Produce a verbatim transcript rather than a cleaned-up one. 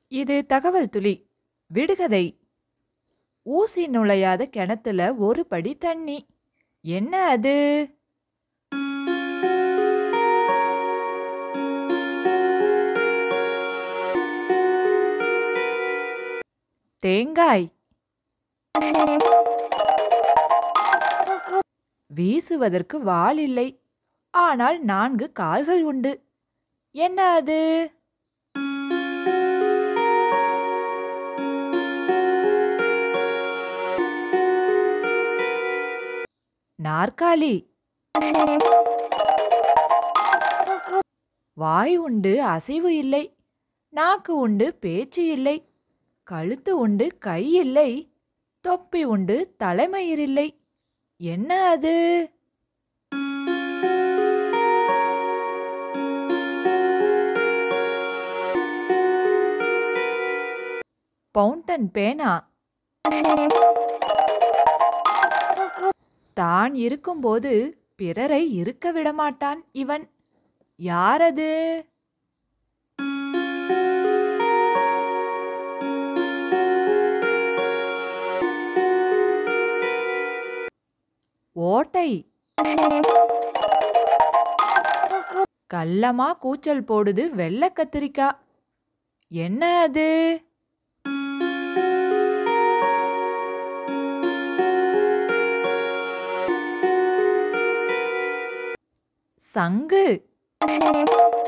இது தகவல் துளி. விடுகதை. ஊசி நுழையாத கிணத்துல ஒரு படி தண்ணி. என்ன அது? தேங்காய். வீசுவதற்கு வால் இல்லை, ஆனால் நான்கு கால்கள் உண்டு. என்ன அது? நாற்காலி. வாய் உண்டு, அசைவு இல்லை. நாக்கு உண்டு, பேச்சு இல்லை. கழுத்து உண்டு, கை இல்லை. தொப்பி உண்டு, தலைமயிர் இல்லை. என்ன அது? ஃபவுண்டன் பேனா. தான் இருக்கும்போது பிறரை இருக்க விடமாட்டான் இவன். யாரது? ஓட்டை. கள்ளமா கூச்சல் போடுது வெள்ளை கத்திரிக்காய். என்ன அது? சங்கு.